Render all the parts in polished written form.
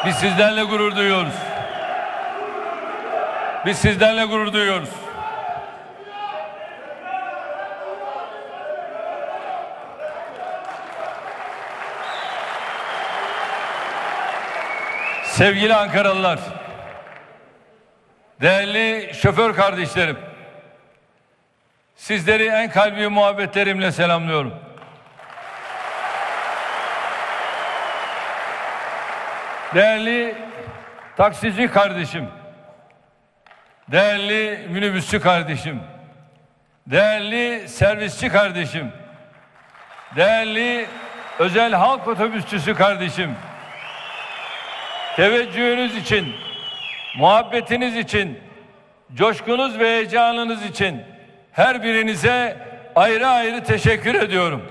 Biz sizlerle gurur duyuyoruz. Biz sizlerle gurur duyuyoruz. Sevgili Ankaralılar, değerli şoför kardeşlerim, sizleri en kalbi muhabbetlerimle selamlıyorum. Değerli taksici kardeşim, değerli minibüsçü kardeşim, değerli servisçi kardeşim, değerli özel halk otobüsçüsü kardeşim, teveccühünüz için, muhabbetiniz için, coşkunuz ve heyecanınız için her birinize ayrı ayrı teşekkür ediyorum.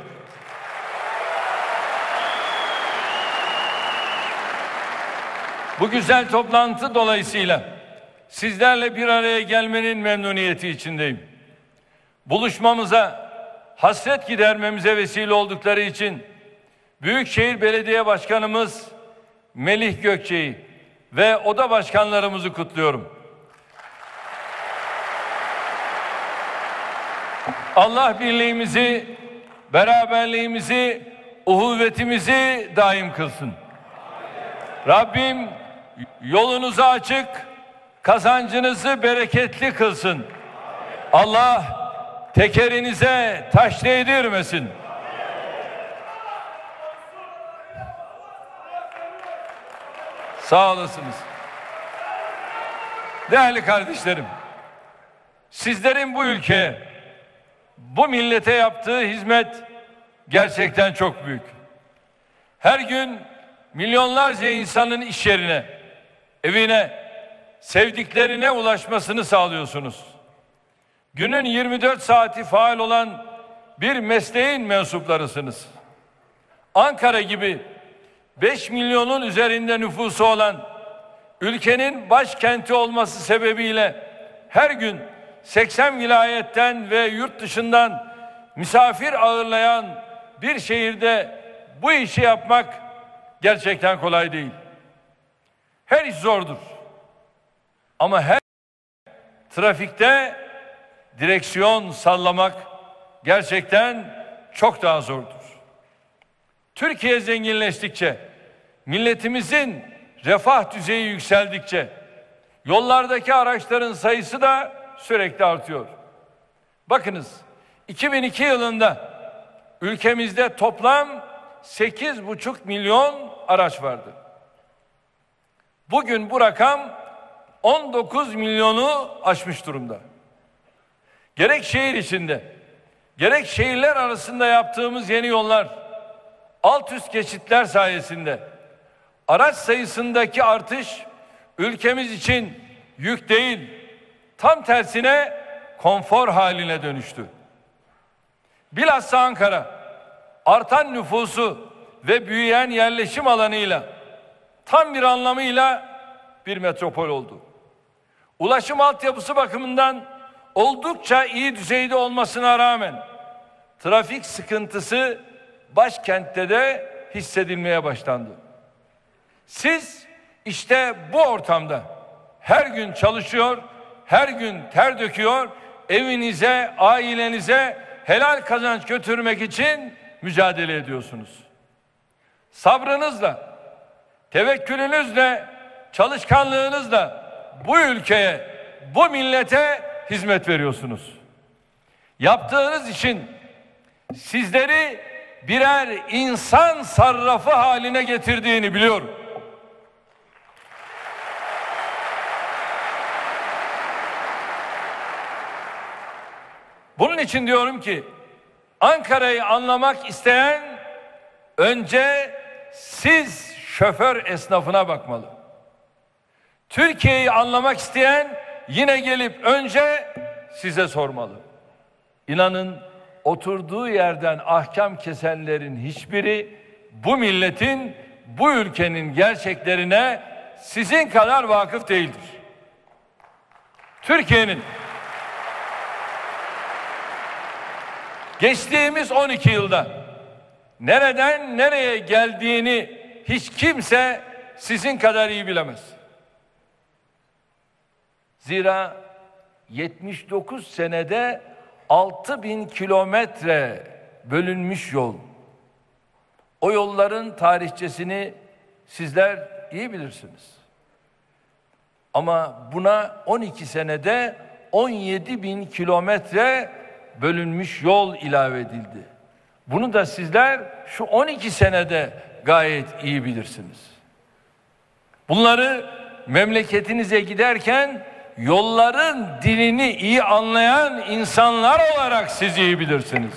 Bu güzel toplantı dolayısıyla sizlerle bir araya gelmenin memnuniyeti içindeyim. Buluşmamıza, hasret gidermemize vesile oldukları için Büyükşehir Belediye Başkanımız Melih Gökçe'yi ve oda başkanlarımızı kutluyorum. Allah birliğimizi, beraberliğimizi, uhuvvetimizi daim kılsın. Rabbim yolunuzu açık, kazancınızı bereketli kılsın. Allah tekerinize taş değdirmesin. Sağ olasınız. Değerli kardeşlerim, sizlerin bu ülkeye, bu millete yaptığı hizmet gerçekten çok büyük. Her gün milyonlarca insanın iş yerine, evine, sevdiklerine ulaşmasını sağlıyorsunuz. Günün 24 saati faal olan bir mesleğin mensuplarısınız. Ankara gibi 5 milyonun üzerinde nüfusu olan ülkenin başkenti olması sebebiyle her gün 80 vilayetten ve yurt dışından misafir ağırlayan bir şehirde bu işi yapmak gerçekten kolay değil. Her iş zordur. Ama her trafikte direksiyon sallamak gerçekten çok daha zordur. Türkiye zenginleştikçe, milletimizin refah düzeyi yükseldikçe yollardaki araçların sayısı da sürekli artıyor. Bakınız, 2002 yılında ülkemizde toplam 8,5 milyon araç vardı. Bugün bu rakam 19 milyonu aşmış durumda. Gerek şehir içinde, gerek şehirler arasında yaptığımız yeni yollar, alt üst geçitler sayesinde araç sayısındaki artış ülkemiz için yük değil, tam tersine konfor haline dönüştü. Bilhassa Ankara, artan nüfusu ve büyüyen yerleşim alanıyla tam bir anlamıyla bir metropol oldu. Ulaşım altyapısı bakımından oldukça iyi düzeyde olmasına rağmen trafik sıkıntısı başkentte de hissedilmeye başlandı. Siz işte bu ortamda her gün çalışıyor, her gün ter döküyor, evinize, ailenize helal kazanç götürmek için mücadele ediyorsunuz. Sabrınızla, tevekkülünüzle, çalışkanlığınızla bu ülkeye, bu millete hizmet veriyorsunuz. Yaptığınız için sizleri birer insan sarrafı haline getirdiğini biliyorum. Bunun için diyorum ki Ankara'yı anlamak isteyen önce siz şoför esnafına bakmalı. Türkiye'yi anlamak isteyen yine gelip önce size sormalı. İnanın oturduğu yerden ahkam kesenlerin hiçbiri bu milletin, bu ülkenin gerçeklerine sizin kadar vakıf değildir. Türkiye'nin geçtiğimiz 12 yılda nereden nereye geldiğini hiç kimse sizin kadar iyi bilemez. Zira 79 senede 6.000 kilometre bölünmüş yol. O yolların tarihçesini sizler iyi bilirsiniz. Ama buna 12 senede 17.000 kilometre bölünmüş yol ilave edildi. Bunu da sizler şu 12 senede gayet iyi bilirsiniz. Bunları memleketinize giderken yolların dilini iyi anlayan insanlar olarak siz iyi bilirsiniz.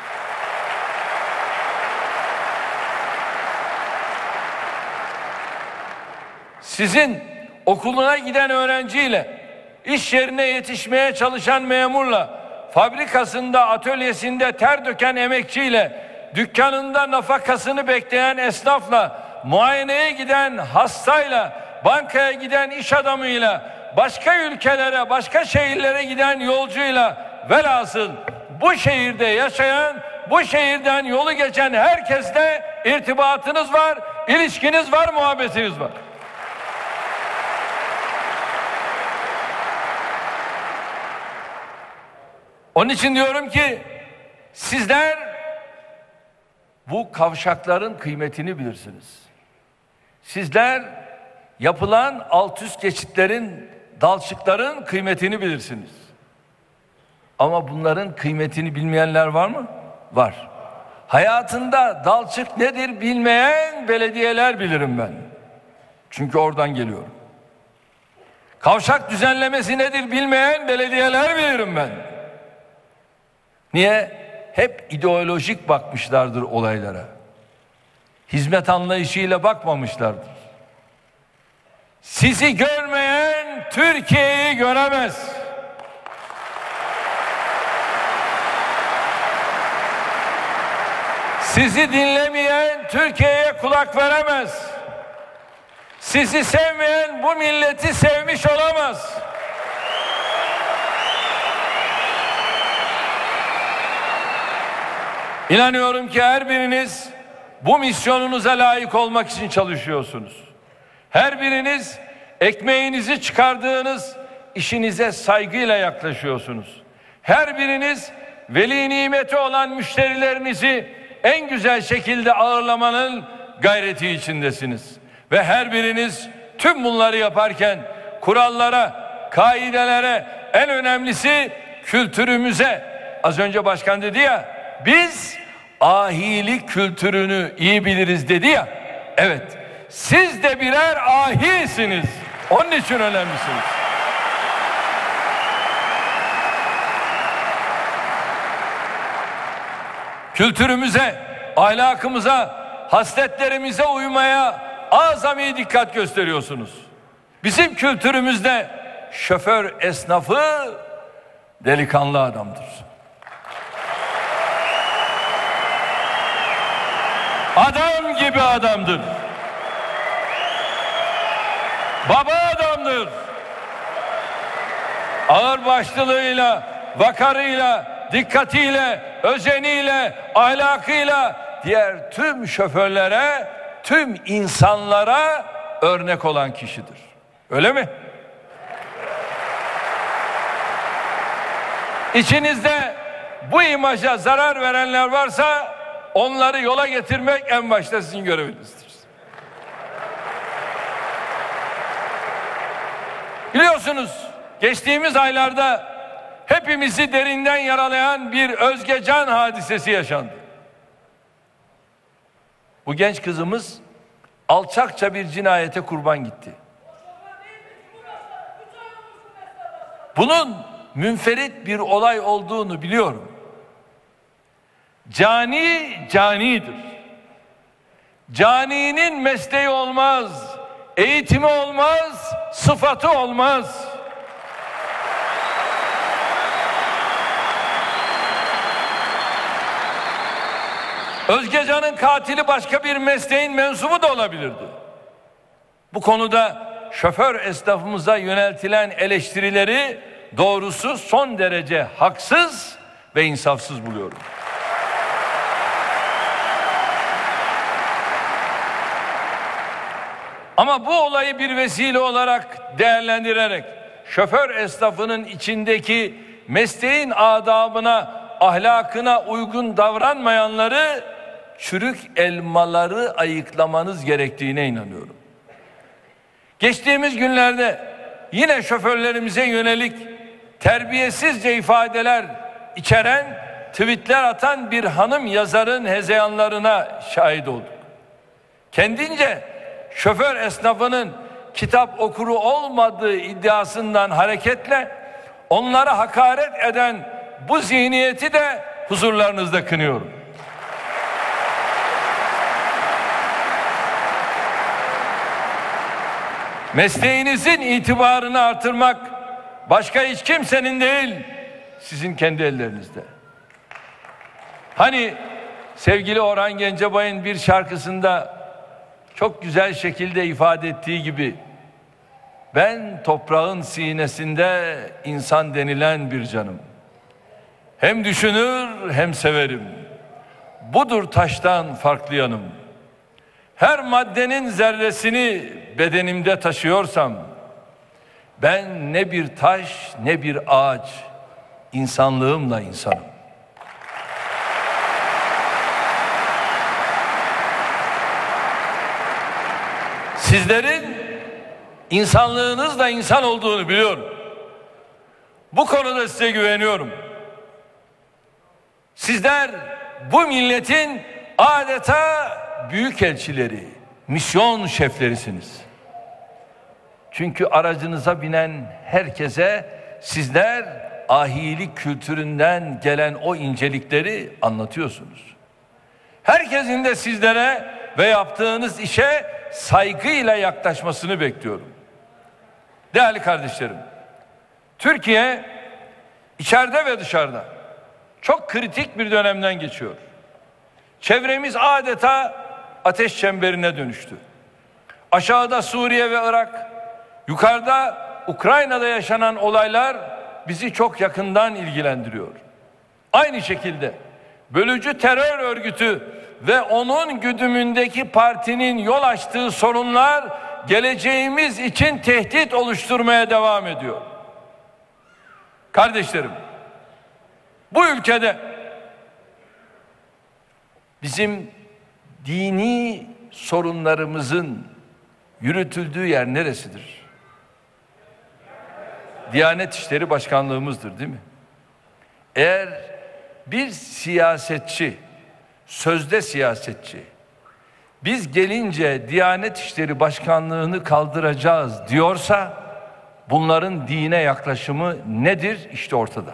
Sizin okuluna giden öğrenciyle, iş yerine yetişmeye çalışan memurla, fabrikasında, atölyesinde ter döken emekçiyle, dükkanında nafakasını bekleyen esnafla, muayeneye giden hastayla, bankaya giden iş adamıyla, başka ülkelere, başka şehirlere giden yolcuyla, velhasıl bu şehirde yaşayan, bu şehirden yolu geçen herkesle irtibatınız var, ilişkiniz var, muhabbetiniz var. Onun için diyorum ki sizler bu kavşakların kıymetini bilirsiniz. Sizler yapılan alt üst geçitlerin, dalşıkların kıymetini bilirsiniz. Ama bunların kıymetini bilmeyenler var mı? Var. Hayatında dalşık nedir bilmeyen belediyeler bilirim ben. Çünkü oradan geliyorum. Kavşak düzenlemesi nedir bilmeyen belediyeler bilirim ben. Niye? Hep ideolojik bakmışlardır olaylara. Hizmet anlayışıyla bakmamışlardır. Sizi görmeyen Türkiye'yi göremez. Sizi dinlemeyen Türkiye'ye kulak veremez. Sizi sevmeyen bu milleti sevmiş olamaz. İnanıyorum ki her biriniz bu misyonunuza layık olmak için çalışıyorsunuz. Her biriniz ekmeğinizi çıkardığınız işinize saygıyla yaklaşıyorsunuz. Her biriniz veli nimeti olan müşterilerinizi en güzel şekilde ağırlamanın gayreti içindesiniz. Ve her biriniz tüm bunları yaparken kurallara, kaidelere, en önemlisi kültürümüze, az önce başkan dedi ya, biz ahilik kültürünü iyi biliriz dedi ya. Evet, siz de birer ahisiniz. Onun için önemlisiniz. Kültürümüze, ahlakımıza, hasletlerimize uymaya azami dikkat gösteriyorsunuz. Bizim kültürümüzde şoför esnafı delikanlı adamdır. Adam gibi adamdır. Baba adamdır. Ağırbaşlılığıyla, vakarıyla, dikkatiyle, özeniyle, ahlakıyla diğer tüm şoförlere, tüm insanlara örnek olan kişidir. Öyle mi? İçinizde bu imaja zarar verenler varsa onları yola getirmek en başta sizin görevinizdir. Biliyorsunuz geçtiğimiz aylarda hepimizi derinden yaralayan bir Özgecan hadisesi yaşandı. Bu genç kızımız alçakça bir cinayete kurban gitti. Bunun münferit bir olay olduğunu biliyorum. Cani canidir. Caninin mesleği olmaz, eğitimi olmaz, sıfatı olmaz. Özgecan'ın katili başka bir mesleğin mensubu da olabilirdi. Bu konuda şoför esnafımıza yöneltilen eleştirileri doğrusu son derece haksız ve insafsız buluyorum. Ama bu olayı bir vesile olarak değerlendirerek şoför esnafının içindeki mesleğin adabına, ahlakına uygun davranmayanları, çürük elmaları ayıklamanız gerektiğine inanıyorum. Geçtiğimiz günlerde yine şoförlerimize yönelik terbiyesizce ifadeler içeren tweetler atan bir hanım yazarın hezeyanlarına şahit olduk. Kendince şoför esnafının kitap okuru olmadığı iddiasından hareketle onlara hakaret eden bu zihniyeti de huzurlarınızda kınıyorum. Mesleğinizin itibarını artırmak başka hiç kimsenin değil, sizin kendi ellerinizde. Hani sevgili Orhan Gencebay'ın bir şarkısında çok güzel şekilde ifade ettiği gibi, ben toprağın sinesinde insan denilen bir canım. Hem düşünür hem severim. Budur taştan farklı yanım. Her maddenin zerresini bedenimde taşıyorsam, ben ne bir taş ne bir ağaç, insanlığımla insanım. Sizlerin insanlığınızla insan olduğunu biliyorum. Bu konuda size güveniyorum. Sizler bu milletin adeta büyükelçileri, misyon şeflerisiniz. Çünkü aracınıza binen herkese sizler ahilik kültüründen gelen o incelikleri anlatıyorsunuz. Herkesin de sizlere ve yaptığınız işe saygıyla yaklaşmasını bekliyorum. Değerli kardeşlerim, Türkiye içeride ve dışarıda çok kritik bir dönemden geçiyor. Çevremiz adeta ateş çemberine dönüştü. Aşağıda Suriye ve Irak, yukarıda Ukrayna'da yaşanan olaylar bizi çok yakından ilgilendiriyor. Aynı şekilde bölücü terör örgütü ve onun güdümündeki partinin yol açtığı sorunlar geleceğimiz için tehdit oluşturmaya devam ediyor. Kardeşlerim, bu ülkede bizim dini sorunlarımızın yürütüldüğü yer neresidir? Diyanet İşleri Başkanlığımızdır, değil mi? Eğer bir siyasetçi, sözde siyasetçi, biz gelince Diyanet İşleri Başkanlığını kaldıracağız diyorsa, bunların dine yaklaşımı nedir? İşte ortada.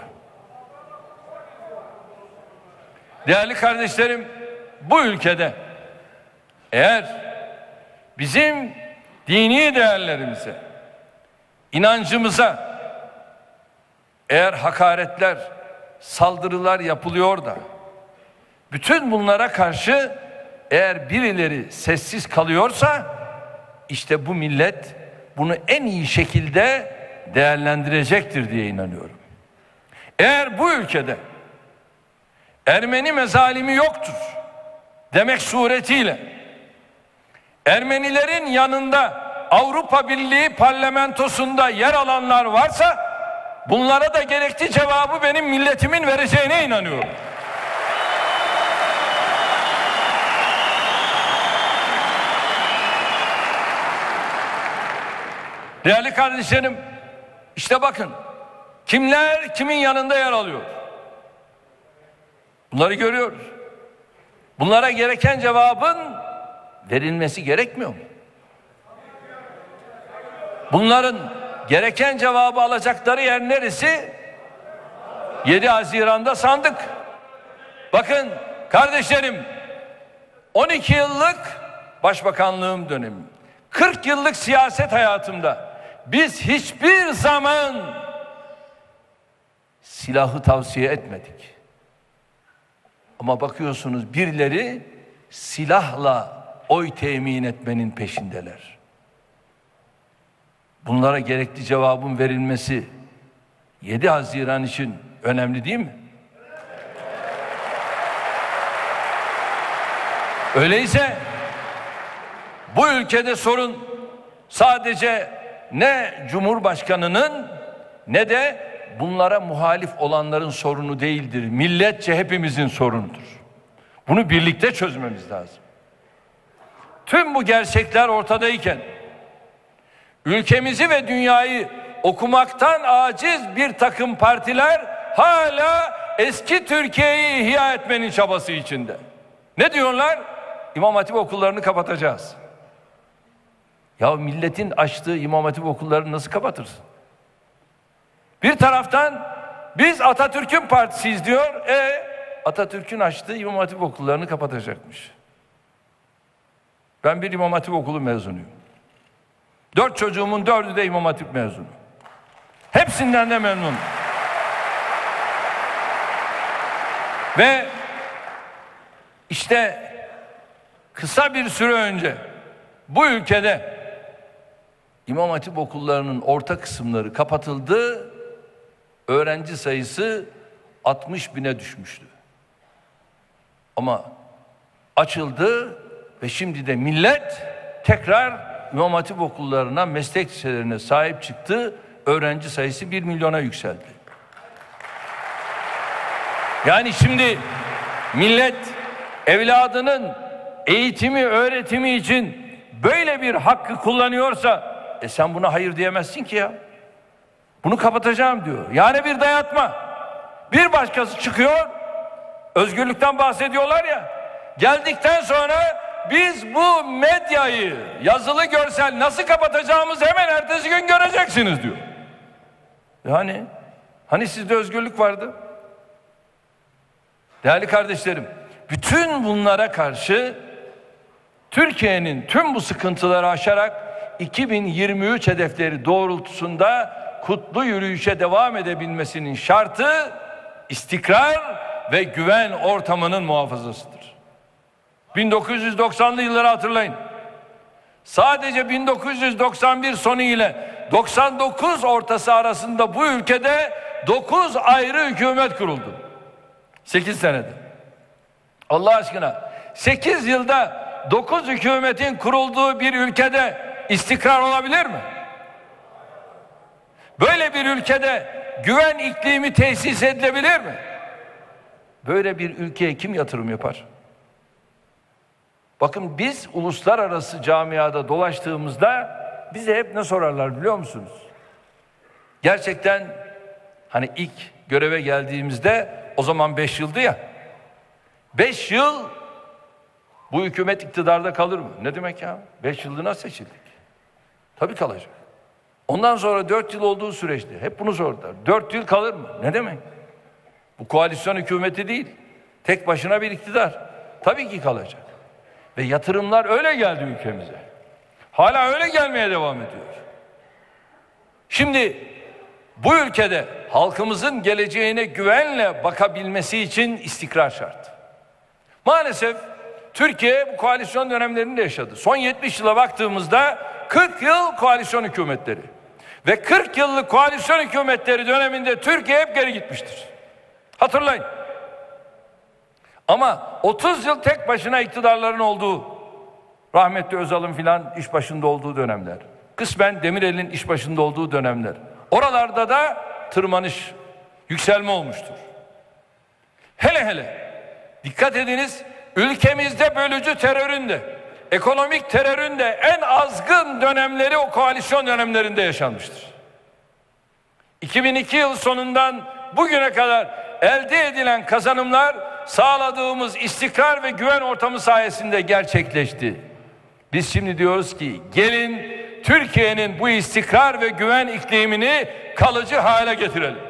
Değerli kardeşlerim, bu ülkede eğer bizim dini değerlerimize, inancımıza eğer hakaretler, saldırılar yapılıyor da bütün bunlara karşı eğer birileri sessiz kalıyorsa, işte bu millet bunu en iyi şekilde değerlendirecektir diye inanıyorum. Eğer bu ülkede Ermeni mezalimi yoktur demek suretiyle Ermenilerin yanında Avrupa Birliği parlamentosunda yer alanlar varsa, bunlara da gerekli cevabı benim milletimin vereceğine inanıyorum. Değerli kardeşlerim, işte bakın kimler kimin yanında yer alıyor. Bunları görüyoruz. Bunlara gereken cevabın verilmesi gerekmiyor mu? Bunların gereken cevabı alacakları yer neresi? 7 Haziran'da sandık. Bakın kardeşlerim, 12 yıllık başbakanlığım dönemi, 40 yıllık siyaset hayatımda biz hiçbir zaman silahı tavsiye etmedik. Ama bakıyorsunuz birileri silahla oy temin etmenin peşindeler. Bunlara gerekli cevabın verilmesi 7 Haziran için önemli değil mi? Öyleyse bu ülkede sorun sadece ne Cumhurbaşkanı'nın ne de bunlara muhalif olanların sorunu değildir. Milletçe hepimizin sorunudur. Bunu birlikte çözmemiz lazım. Tüm bu gerçekler ortadayken ülkemizi ve dünyayı okumaktan aciz bir takım partiler hala eski Türkiye'yi ihya etmenin çabası içinde. Ne diyorlar? İmam Hatip okullarını kapatacağız. Ya milletin açtığı İmam Hatip okullarını nasıl kapatırsın? Bir taraftan biz Atatürk'ün partisiyiz diyor. Atatürk'ün açtığı İmam Hatip okullarını kapatacakmış. Ben bir İmam Hatip okulu mezunuyum. 4 çocuğumun 4'ü de İmam Hatip mezunu. Hepsinden de memnunum. Ve işte kısa bir süre önce bu ülkede İmam Hatip okullarının orta kısımları kapatıldı. Öğrenci sayısı 60 bine düşmüştü. Ama açıldı ve şimdi de millet tekrar İmam Hatip okullarına, meslek liselerine sahip çıktı. Öğrenci sayısı 1 milyona yükseldi. Yani şimdi millet evladının eğitimi, öğretimi için böyle bir hakkı kullanıyorsa sen buna hayır diyemezsin ki ya. Bunu kapatacağım diyor. Yani bir dayatma. Bir başkası çıkıyor, özgürlükten bahsediyorlar ya. Geldikten sonra biz bu medyayı, yazılı görsel nasıl kapatacağımızı hemen ertesi gün göreceksiniz diyor. Hani sizde özgürlük vardı? Değerli kardeşlerim, bütün bunlara karşı Türkiye'nin tüm bu sıkıntıları aşarak 2023 hedefleri doğrultusunda kutlu yürüyüşe devam edebilmesinin şartı istikrar ve güven ortamının muhafazasıdır. 1990'lı yılları hatırlayın. Sadece 1991 sonu ile 99 ortası arasında bu ülkede 9 ayrı hükümet kuruldu. 8 senede. Allah aşkına 8 yılda 9 hükümetin kurulduğu bir ülkede istikrar olabilir mi? Böyle bir ülkede güven iklimi tesis edilebilir mi? Böyle bir ülkeye kim yatırım yapar? Bakın biz uluslararası camiada dolaştığımızda bize hep ne sorarlar biliyor musunuz? Gerçekten hani ilk göreve geldiğimizde o zaman 5 yıldı ya. 5 yıl bu hükümet iktidarda kalır mı? Ne demek ya? 5 yıllığına seçildik. Tabii kalacak. Ondan sonra 4 yıl olduğu süreçte hep bunu sordular. 4 yıl kalır mı? Ne demek? Bu koalisyon hükümeti değil. Tek başına bir iktidar. Tabii ki kalacak. Ve yatırımlar öyle geldi ülkemize. Hala öyle gelmeye devam ediyor. Şimdi bu ülkede halkımızın geleceğine güvenle bakabilmesi için istikrar şart. Maalesef Türkiye bu koalisyon dönemlerinde yaşadı. Son 70 yıla baktığımızda 40 yıl koalisyon hükümetleri. Ve 40 yıllık koalisyon hükümetleri döneminde Türkiye hep geri gitmiştir. Hatırlayın. Ama 30 yıl tek başına iktidarların olduğu, rahmetli Özal'ın filan iş başında olduğu dönemler, kısmen Demirel'in iş başında olduğu dönemler, oralarda da tırmanış, yükselme olmuştur. Hele dikkat ediniz, ülkemizde bölücü terörün de, ekonomik terörün de en azgın dönemleri o koalisyon dönemlerinde yaşanmıştır. 2002 yıl sonundan bugüne kadar elde edilen kazanımlar sağladığımız istikrar ve güven ortamı sayesinde gerçekleşti. Biz şimdi diyoruz ki gelin Türkiye'nin bu istikrar ve güven iklimini kalıcı hale getirelim.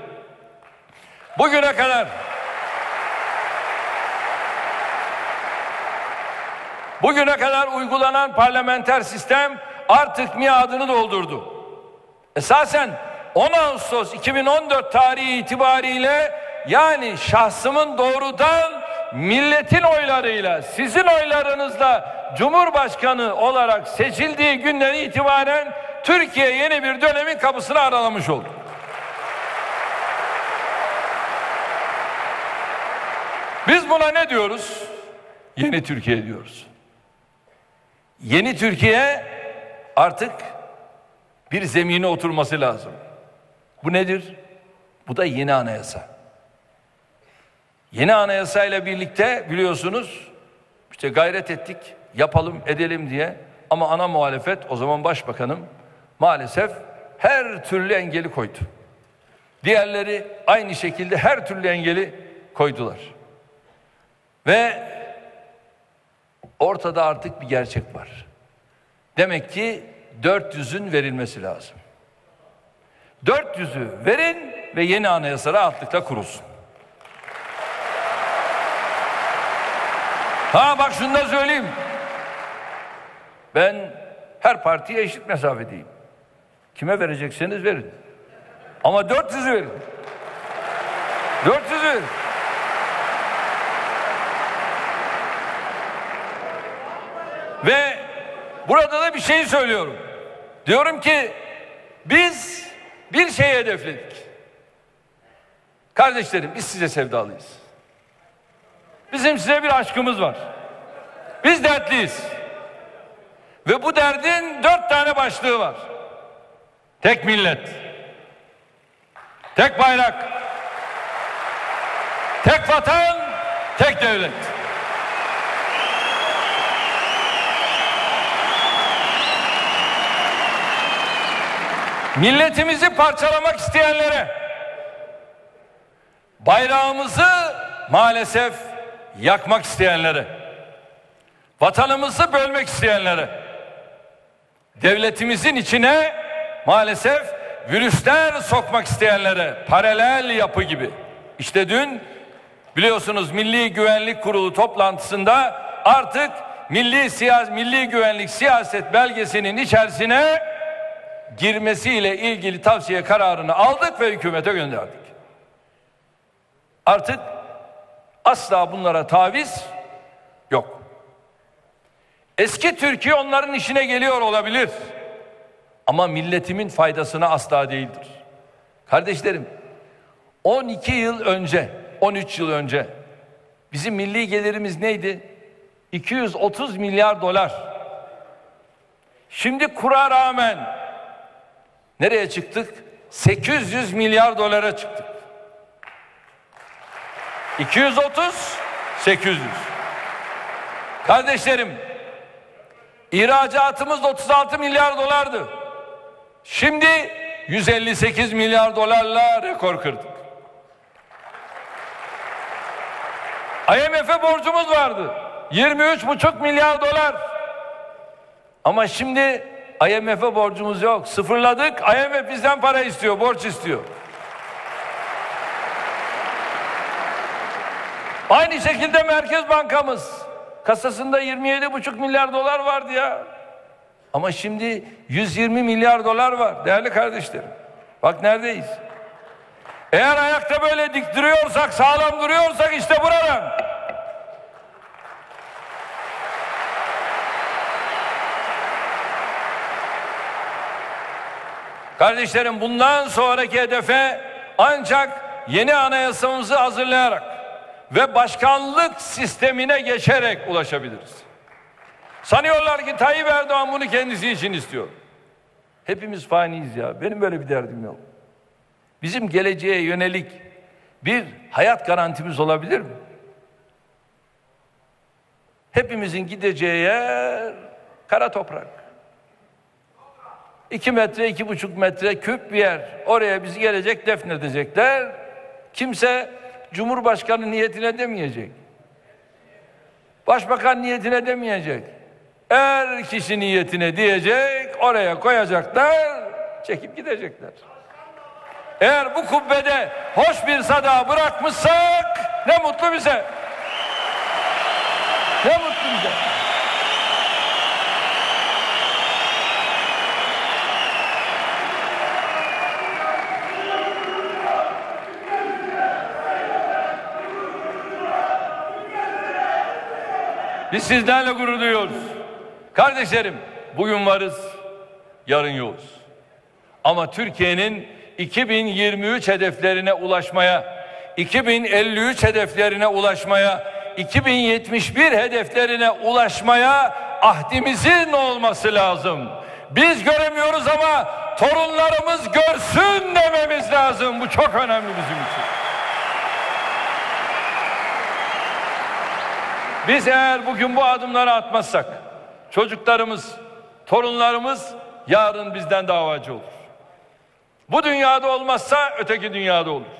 Bugüne kadar uygulanan parlamenter sistem artık miadını doldurdu. Esasen 10 Ağustos 2014 tarihi itibariyle, yani şahsımın doğrudan milletin oylarıyla, sizin oylarınızla Cumhurbaşkanı olarak seçildiği günden itibaren Türkiye yeni bir dönemin kapısını aralamış oldu. Biz buna ne diyoruz? Yeni Türkiye diyoruz. Yeni Türkiye artık bir zemine oturması lazım. Bu nedir? Bu da yeni anayasa. Yeni anayasayla birlikte biliyorsunuz işte gayret ettik, yapalım edelim diye, ama ana muhalefet, o zaman başbakanım, maalesef her türlü engeli koydu. Diğerleri aynı şekilde her türlü engeli koydular. Ve ortada artık bir gerçek var. Demek ki 400'ün verilmesi lazım. 400'ü verin ve yeni anayasa rahatlıkla kurulsun. Bak şunu da söyleyeyim. Ben her partiye eşit mesafedeyim. Kime verecekseniz verin. Ama 400'ü verin. 400'ü verin. Ve burada da bir şey söylüyorum. Diyorum ki biz bir şeyi hedefledik. Kardeşlerim, biz size sevdalıyız. Bizim size bir aşkımız var. Biz dertliyiz. Ve bu derdin 4 tane başlığı var. Tek millet, tek bayrak, tek vatan, tek devlet. Milletimizi parçalamak isteyenlere, bayrağımızı maalesef yakmak isteyenlere, vatanımızı bölmek isteyenlere, devletimizin içine maalesef virüsler sokmak isteyenlere, paralel yapı gibi. İşte dün biliyorsunuz Milli Güvenlik Kurulu toplantısında artık Milli Güvenlik Siyaset Belgesi'nin içerisine girmesiyle ilgili tavsiye kararını aldık ve hükümete gönderdik. Artık asla bunlara taviz yok. Eski Türkiye onların işine geliyor olabilir. Ama milletimin faydasına asla değildir. Kardeşlerim, 12 yıl önce, 13 yıl önce bizim milli gelirimiz neydi? 230 milyar dolar. Şimdi kura rağmen nereye çıktık? 800 milyar dolara çıktık. 230, 800. Kardeşlerim, ihracatımız 36 milyar dolardı. Şimdi 158 milyar dolarla rekor kırdık. IMF'e borcumuz vardı. 23,5 milyar dolar. Ama şimdi IMF'e borcumuz yok. Sıfırladık. IMF bizden para istiyor, borç istiyor. Aynı şekilde Merkez Bankamız kasasında 27,5 milyar dolar vardı ya. Ama şimdi 120 milyar dolar var değerli kardeşlerim. Bak neredeyiz? Eğer ayakta böyle dik duruyorsak, sağlam duruyorsak işte buradan. Kardeşlerim, bundan sonraki hedefe ancak yeni anayasamızı hazırlayarak ve başkanlık sistemine geçerek ulaşabiliriz. Sanıyorlar ki Tayyip Erdoğan bunu kendisi için istiyor. Hepimiz faniyiz ya. Benim böyle bir derdim yok. Bizim geleceğe yönelik bir hayat garantimiz olabilir mi? Hepimizin gideceği yer kara toprak. 2 metre, 2,5 metre küp bir yer. Oraya bizi gelecek, defnedecekler. Kimse Cumhurbaşkanı niyetine demeyecek. Başbakan niyetine demeyecek. Her kişi niyetine diyecek, oraya koyacaklar, çekip gidecekler. Eğer bu kubbede hoş bir sada bırakmışsak ne mutlu bize. Ne mutlu bize. Biz sizlerle gurur duyuyoruz. Kardeşlerim, bugün varız, yarın yokuz. Ama Türkiye'nin 2023 hedeflerine ulaşmaya, 2053 hedeflerine ulaşmaya, 2071 hedeflerine ulaşmaya ahdimizin olması lazım. Biz göremiyoruz ama torunlarımız görsün dememiz lazım. Bu çok önemli bizim için. Biz eğer bugün bu adımları atmazsak çocuklarımız, torunlarımız yarın bizden davacı olur. Bu dünyada olmazsa öteki dünyada olur.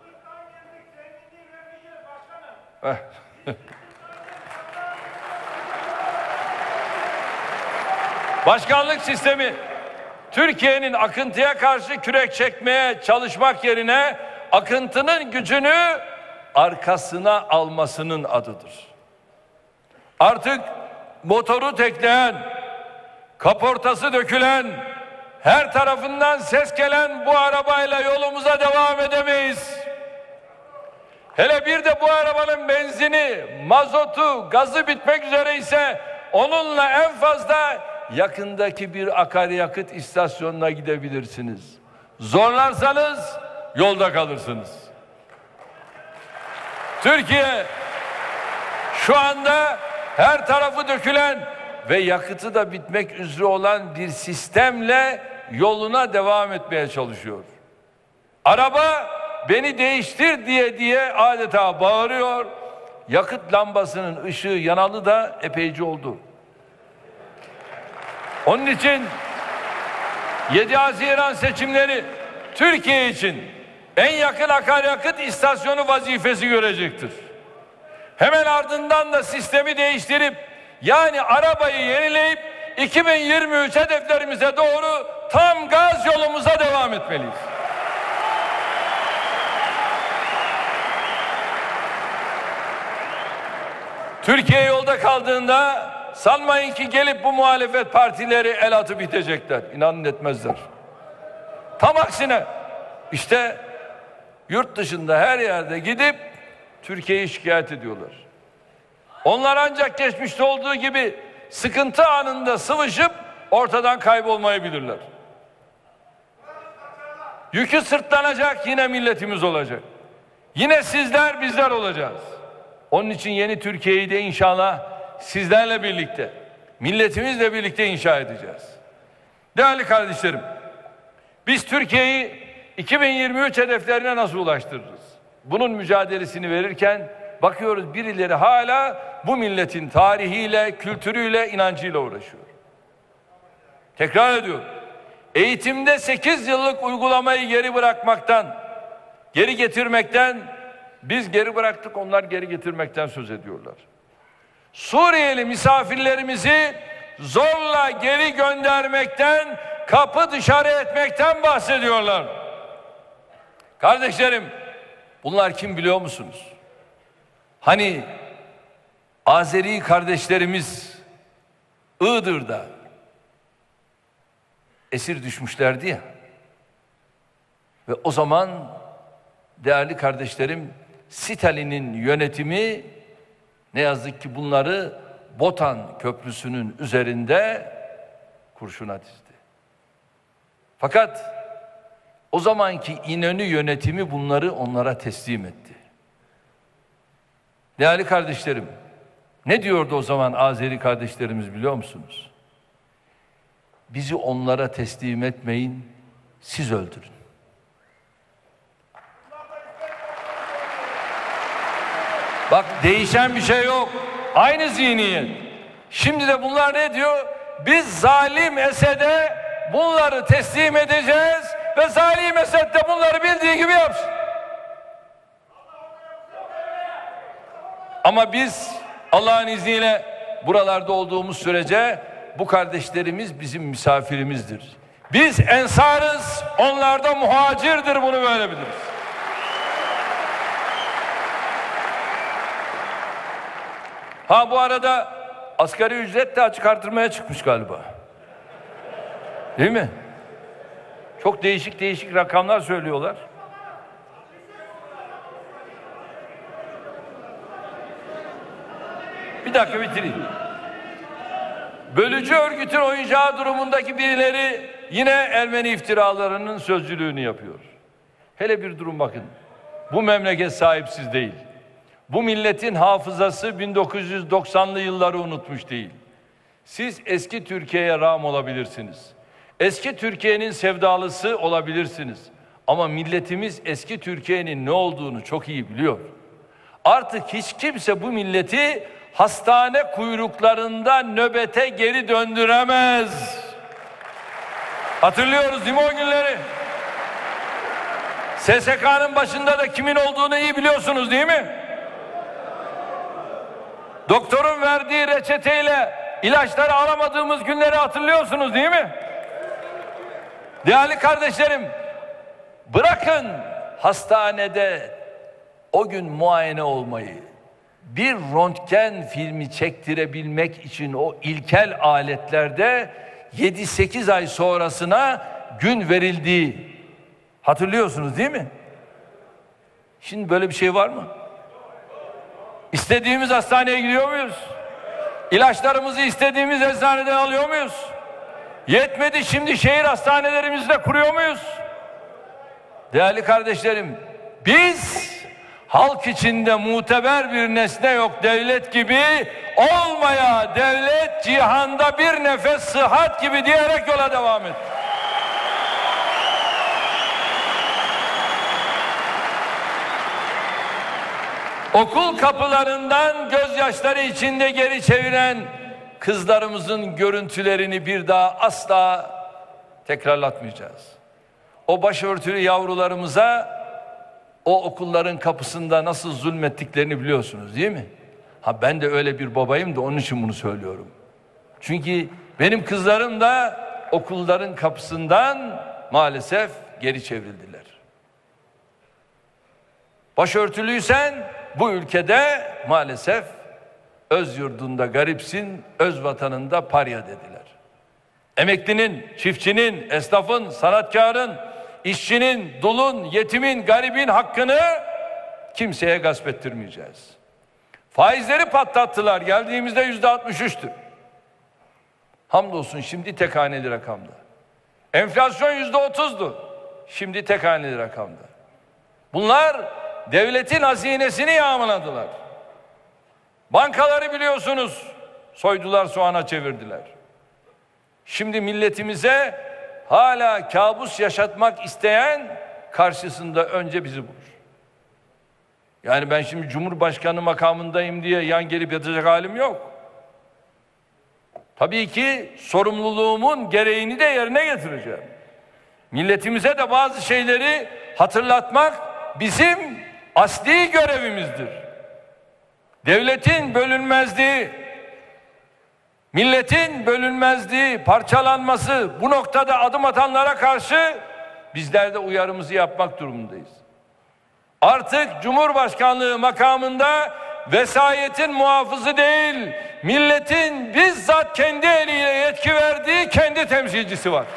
Başkanlık sistemi Türkiye'nin akıntıya karşı kürek çekmeye çalışmak yerine akıntının gücünü arkasına almasının adıdır. Artık motoru tekleyen, kaportası dökülen, her tarafından ses gelen bu arabayla yolumuza devam edemeyiz. Hele bir de bu arabanın benzini, mazotu, gazı bitmek üzere ise onunla en fazla yakındaki bir akaryakıt istasyonuna gidebilirsiniz. Zorlarsanız yolda kalırsınız. Türkiye şu anda her tarafı dökülen ve yakıtı da bitmek üzere olan bir sistemle yoluna devam etmeye çalışıyor. Araba beni değiştir diye adeta bağırıyor. Yakıt lambasının ışığı yanalı da epeyce oldu. Onun için 7 Haziran seçimleri Türkiye için en yakın akaryakıt istasyonu vazifesi görecektir. Hemen ardından da sistemi değiştirip yani arabayı yenileyip 2023 hedeflerimize doğru tam gaz yolumuza devam etmeliyiz. Türkiye yolda kaldığında sanmayın ki gelip bu muhalefet partileri el atıp itecekler. İnanın etmezler. Tam aksine işte yurt dışında her yerde gidip Türkiye'yi şikayet ediyorlar. Onlar ancak geçmişte olduğu gibi sıkıntı anında sıvışıp ortadan kaybolmayı bilirler. Yükü sırtlanacak yine milletimiz olacak. Yine sizler bizler olacağız. Onun için yeni Türkiye'yi de inşallah sizlerle birlikte, milletimizle birlikte inşa edeceğiz. Değerli kardeşlerim, biz Türkiye'yi 2023 hedeflerine nasıl ulaştırırız? Bunun mücadelesini verirken bakıyoruz birileri hala bu milletin tarihiyle, kültürüyle, inancıyla uğraşıyor. Tekrar ediyorum. Eğitimde 8 yıllık uygulamayı geri getirmekten, biz geri bıraktık, onlar geri getirmekten söz ediyorlar. Suriyeli misafirlerimizi zorla geri göndermekten, kapı dışarı etmekten bahsediyorlar. Kardeşlerim, bunlar kim biliyor musunuz? Hani Azeri kardeşlerimiz Iğdır'da esir düşmüşlerdi ya. Ve o zaman değerli kardeşlerim, Stalin'in yönetimi ne yazık ki bunları Botan Köprüsü'nün üzerinde kurşuna dizdi. Fakat o zamanki İnönü yönetimi bunları onlara teslim etti. Değerli kardeşlerim, ne diyordu o zaman Azeri kardeşlerimiz biliyor musunuz? Bizi onlara teslim etmeyin, siz öldürün. Bak değişen bir şey yok. Aynı zihniyet. Şimdi de bunlar ne diyor? Biz zalim Esed'e bunları teslim edeceğiz ve zalim Esed de bunları bildiği gibi yapsın. Ama biz Allah'ın izniyle buralarda olduğumuz sürece bu kardeşlerimiz bizim misafirimizdir. Biz ensarız, onlar da muhacirdir, bunu böyle biliriz. Ha bu arada asgari ücret de açık artırmaya çıkmış galiba. Değil mi? Çok değişik rakamlar söylüyorlar. Bir dakika bitireyim. Bölücü örgütün oyuncağı durumundaki birileri yine Ermeni iftiralarının sözcülüğünü yapıyor. Hele bir durum bakın. Bu memleket sahipsiz değil. Bu milletin hafızası 1990'lı yılları unutmuş değil. Siz eski Türkiye'ye rağm olabilirsiniz. Eski Türkiye'nin sevdalısı olabilirsiniz. Ama milletimiz eski Türkiye'nin ne olduğunu çok iyi biliyor. Artık hiç kimse bu milleti hastane kuyruklarında nöbete geri döndüremez. Hatırlıyoruz değil mi o günleri? SSK'nın başında da kimin olduğunu iyi biliyorsunuz değil mi? Doktorun verdiği reçeteyle ilaçları alamadığımız günleri hatırlıyorsunuz değil mi? Değerli kardeşlerim, bırakın hastanede o gün muayene olmayı, bir röntgen filmi çektirebilmek için o ilkel aletlerde 7-8 ay sonrasına gün verildiği hatırlıyorsunuz değil mi? Şimdi böyle bir şey var mı? İstediğimiz hastaneye gidiyor muyuz? İlaçlarımızı istediğimiz eczaneden alıyor muyuz? Yetmedi, şimdi şehir hastanelerimizde kuruyor muyuz? Değerli kardeşlerim, biz halk içinde muteber bir nesne yok devlet gibi, olmaya devlet cihanda bir nefes sıhhat gibi diyerek yola devam et. Okul kapılarından gözyaşları içinde geri çeviren kızlarımızın görüntülerini bir daha asla tekrarlatmayacağız. O başörtülü yavrularımıza o okulların kapısında nasıl zulmettiklerini biliyorsunuz değil mi? Ha, ben de öyle bir babayım da onun için bunu söylüyorum. Çünkü benim kızlarım da okulların kapısından maalesef geri çevrildiler. Başörtülüysen bu ülkede maalesef öz yurdunda garipsin, öz vatanında parya dediler. Emeklinin, çiftçinin, esnafın, sanatkarın, işçinin, dulun, yetimin, garibin hakkını kimseye gasp ettirmeyeceğiz. Faizleri patlattılar. Geldiğimizde %63'tü. Hamdolsun şimdi tek haneli rakamda. Enflasyon %30'du. Şimdi tek haneli rakamda. Bunlar devletin hazinesini yağmaladılar. Bankaları biliyorsunuz soydular, soğana çevirdiler. Şimdi milletimize hala kabus yaşatmak isteyen karşısında önce bizi bulur. Yani ben şimdi Cumhurbaşkanı makamındayım diye yan gelip yatacak halim yok. Tabii ki sorumluluğumun gereğini de yerine getireceğim. Milletimize de bazı şeyleri hatırlatmak bizim asli görevimizdir. Devletin bölünmezliği, milletin bölünmezliği, parçalanması, bu noktada adım atanlara karşı bizler de uyarımızı yapmak durumundayız. Artık Cumhurbaşkanlığı makamında vesayetin muhafızı değil, milletin bizzat kendi eliyle yetki verdiği kendi temsilcisi var.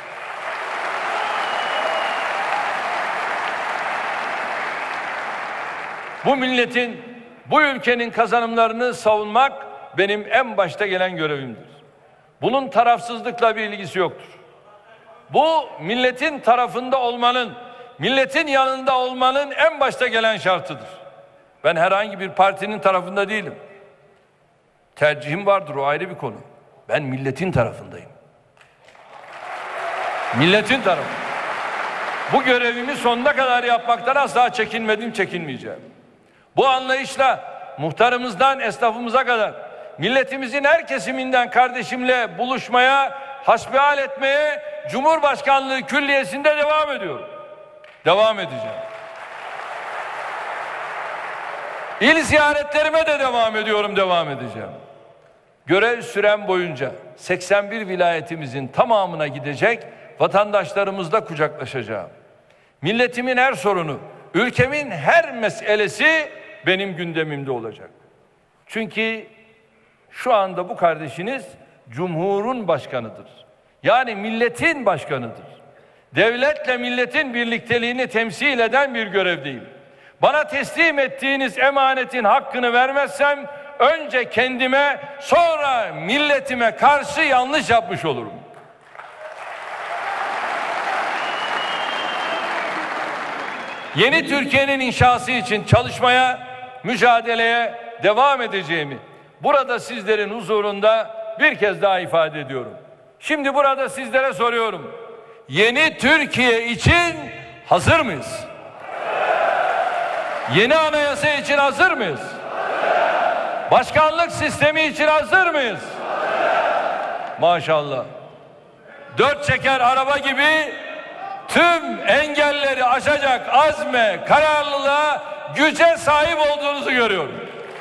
Bu milletin, bu ülkenin kazanımlarını savunmak benim en başta gelen görevimdir. Bunun tarafsızlıkla bir ilgisi yoktur. Bu milletin tarafında olmanın, milletin yanında olmanın en başta gelen şartıdır. Ben herhangi bir partinin tarafında değilim. Tercihim vardır, o ayrı bir konu. Ben milletin tarafındayım. Milletin tarafı. Bu görevimi sonuna kadar yapmaktan asla çekinmedim, çekinmeyeceğim. Bu anlayışla muhtarımızdan esnafımıza kadar milletimizin her kesiminden kardeşimle buluşmaya, hasbihal etmeye Cumhurbaşkanlığı Külliyesi'nde devam ediyorum. Devam edeceğim. İl ziyaretlerime de devam ediyorum, devam edeceğim. Görev sürem boyunca 81 vilayetimizin tamamına gidecek, vatandaşlarımızla kucaklaşacağım. Milletimin her sorunu, ülkemin her meselesi benim gündemimde olacak. Çünkü şu anda bu kardeşiniz Cumhur'un başkanıdır. Yani milletin başkanıdır. Devletle milletin birlikteliğini temsil eden bir görevdeyim. Bana teslim ettiğiniz emanetin hakkını vermezsem önce kendime, sonra milletime karşı yanlış yapmış olurum. Yeni Türkiye'nin inşası için çalışmaya, mücadeleye devam edeceğimi burada sizlerin huzurunda bir kez daha ifade ediyorum. Şimdi burada sizlere soruyorum. Yeni Türkiye için hazır mıyız? Yeni anayasa için hazır mıyız? Başkanlık sistemi için hazır mıyız? Maşallah. 4 çeker araba gibi tüm engelleri aşacak azme, kararlılığa, güce sahip olduğunuzu görüyorum.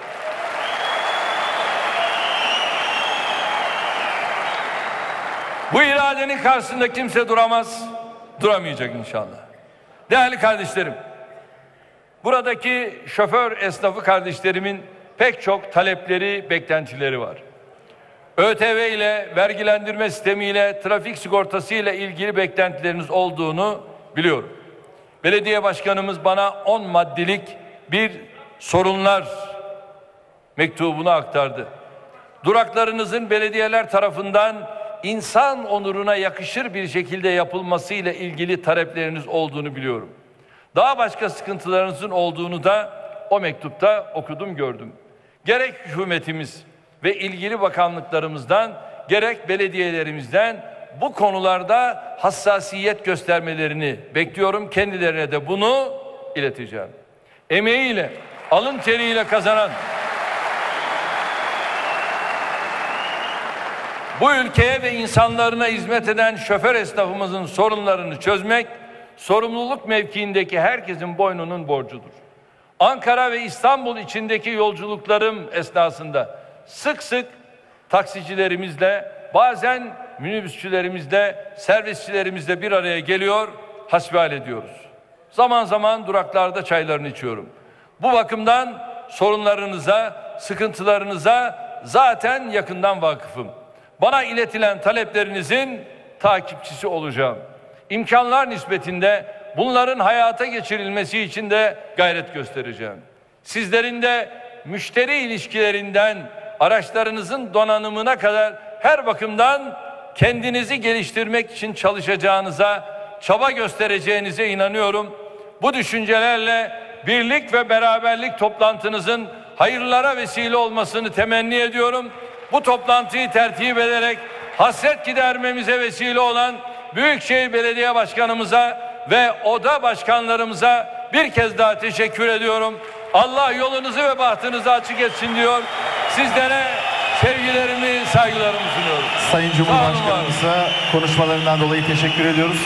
Bu iradenin karşısında kimse duramaz, duramayacak inşallah. Değerli kardeşlerim, buradaki şoför esnafı kardeşlerimin pek çok talepleri, beklentileri var. ÖTV ile, vergilendirme sistemiyle, trafik sigortası ile ilgili beklentileriniz olduğunu biliyorum. Belediye başkanımız bana 10 maddelik bir sorunlar mektubunu aktardı. Duraklarınızın belediyeler tarafından insan onuruna yakışır bir şekilde yapılması ile ilgili talepleriniz olduğunu biliyorum. Daha başka sıkıntılarınızın olduğunu da o mektupta okudum, gördüm. Gerek hükümetimiz ve ilgili bakanlıklarımızdan, gerek belediyelerimizden bu konularda hassasiyet göstermelerini bekliyorum. Kendilerine de bunu ileteceğim. Emeğiyle, alın teriyle kazanan, bu ülkeye ve insanlarına hizmet eden şoför esnafımızın sorunlarını çözmek, sorumluluk mevkiindeki herkesin boynunun borcudur. Ankara ve İstanbul içindeki yolculuklarım esnasında sık sık taksicilerimizle, bazen minibüsçülerimizle, servisçilerimizle bir araya geliyor, hasbihal ediyoruz. Zaman zaman duraklarda çaylarını içiyorum. Bu bakımdan sorunlarınıza, sıkıntılarınıza zaten yakından vakıfım. Bana iletilen taleplerinizin takipçisi olacağım. İmkanlar nispetinde bunların hayata geçirilmesi için de gayret göstereceğim. Sizlerin de müşteri ilişkilerinden araçlarınızın donanımına kadar her bakımdan kendinizi geliştirmek için çalışacağınıza, çaba göstereceğinize inanıyorum. Bu düşüncelerle birlik ve beraberlik toplantınızın hayırlara vesile olmasını temenni ediyorum. Bu toplantıyı tertip ederek hasret gidermemize vesile olan Büyükşehir Belediye Başkanımıza ve oda başkanlarımıza bir kez daha teşekkür ediyorum. Allah yolunuzu ve bahtınızı açık etsin diyor. Sizlere sevgilerimi, saygılarımı sunuyorum. Sayın Cumhurbaşkanımıza konuşmalarından dolayı teşekkür ediyoruz.